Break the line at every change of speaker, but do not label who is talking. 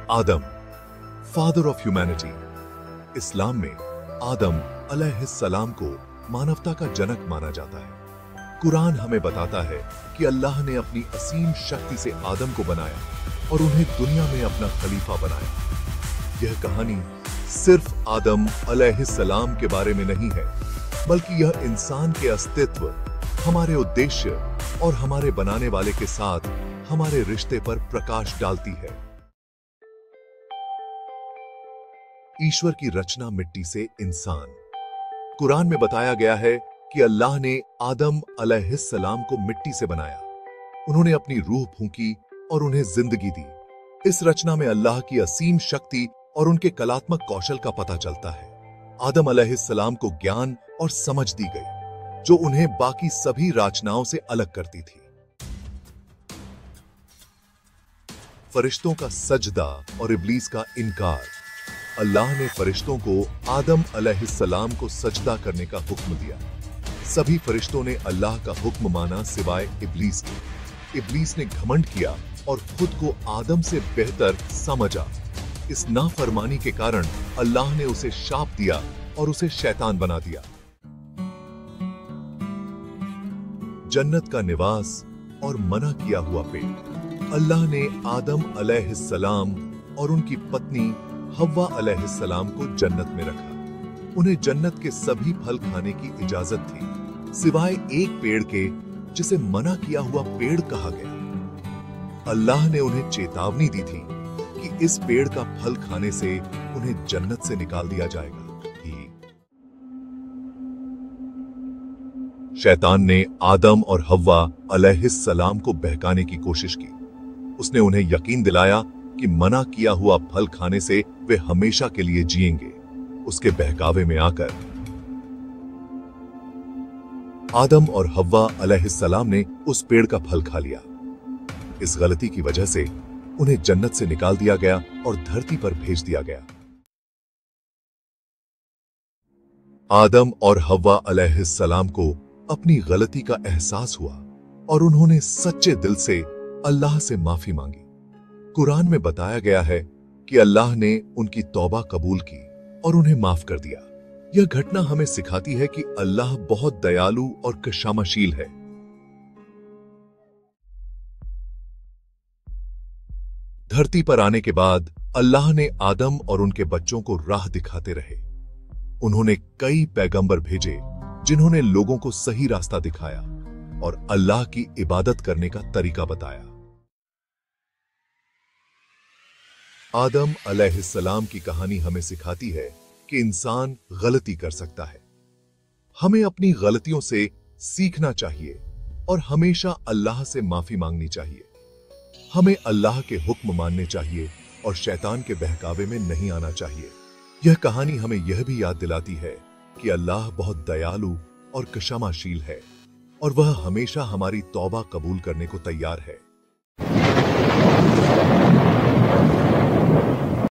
Adam, father of humanity. इस्लाम में आदम अलैहिस्सलाम को मानवता का जनक माना जाता है। कुरान हमें बताता है कि अल्लाह ने अपनी असीम शक्ति से आदम को बनाया और उन्हें दुनिया में अपना खलीफा बनाया। यह कहानी सिर्फ आदम अलैहिस्सलाम के बारे में नहीं है, बल्कि यह इंसान के अस्तित्व, हमारे उद्देश्य और हमारे बनाने वाले के साथ हमारे रिश्ते पर प्रकाश डालती है। ईश्वर की रचना मिट्टी से इंसान। कुरान में बताया गया है कि अल्लाह ने आदम अलैहिस्सलाम को मिट्टी से बनाया। उन्होंने अपनी रूह फूंकी और उन्हें जिंदगी दी। इस रचना में अल्लाह की असीम शक्ति और उनके कलात्मक कौशल का पता चलता है। आदम अलैहिस्सलाम को ज्ञान और समझ दी गई, जो उन्हें बाकी सभी रचनाओं से अलग करती थी। फरिश्तों का सजदा और इब्लीस का इनकार। अल्लाह ने फरिश्तों को आदम अलैहिस्सलाम को सजदा करने का हुक्म दिया। सभी फरिश्तों ने अल्लाह का हुक्म माना सिवाय इब्लीस के। इब्लीस ने घमंड किया और खुद को आदम से बेहतर समझा। इस नाफरमानी के कारण अल्लाह ने उसे शाप दिया और उसे शैतान बना दिया। जन्नत का निवास और मना किया हुआ पेड़। अल्लाह ने आदम अलैहिस्सलाम और उनकी पत्नी हव्वा अलैहिस्सलाम को जन्नत में रखा। उन्हें जन्नत के सभी फल खाने की इजाजत थी, सिवाय एक पेड़ के जिसे मना किया हुआ पेड़ कहा गया। अल्लाह ने उन्हें चेतावनी दी थी कि इस पेड़ का फल खाने से उन्हें जन्नत से निकाल दिया जाएगा। शैतान ने आदम और हव्वा अलैहिस्सलाम को बहकाने की कोशिश की। उसने उन्हें यकीन दिलाया कि मना किया हुआ फल खाने से वे हमेशा के लिए जिएंगे। उसके बहकावे में आकर आदम और हव्वा अलैहिस्सलाम ने उस पेड़ का फल खा लिया। इस गलती की वजह से उन्हें जन्नत से निकाल दिया गया और धरती पर भेज दिया गया। आदम और हव्वा अलैहिस्सलाम को अपनी गलती का एहसास हुआ और उन्होंने सच्चे दिल से अल्लाह से माफी मांगी। कुरान में बताया गया है कि अल्लाह ने उनकी तौबा कबूल की और उन्हें माफ कर दिया। यह घटना हमें सिखाती है कि अल्लाह बहुत दयालु और क्षमाशील है। धरती पर आने के बाद अल्लाह ने आदम और उनके बच्चों को राह दिखाते रहे। उन्होंने कई पैगंबर भेजे जिन्होंने लोगों को सही रास्ता दिखाया और अल्लाह की इबादत करने का तरीका बताया। आदम अलैहिस्सलाम की कहानी हमें सिखाती है कि इंसान गलती कर सकता है। हमें अपनी गलतियों से सीखना चाहिए और हमेशा अल्लाह से माफी मांगनी चाहिए। हमें अल्लाह के हुक्म मानने चाहिए और शैतान के बहकावे में नहीं आना चाहिए। यह कहानी हमें यह भी याद दिलाती है कि अल्लाह बहुत दयालु और क्षमाशील है और वह हमेशा हमारी तौबा कबूल करने को तैयार है।